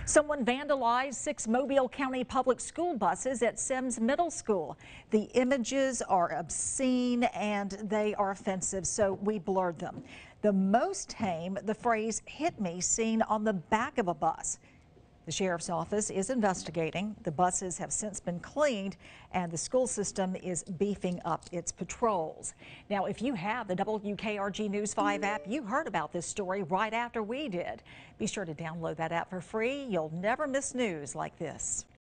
Someone vandalized 6 Mobile County public school buses at Semmes Middle School. The images are obscene and they are offensive, so we blurred them. The most tame, the phrase "hit me" seen on the back of a bus. The sheriff's office is investigating. The buses have since been cleaned and the school system is beefing up its patrols. Now, if you have the WKRG News 5 app, you heard about this story right after we did. Be sure to download that app for free. You'll never miss news like this.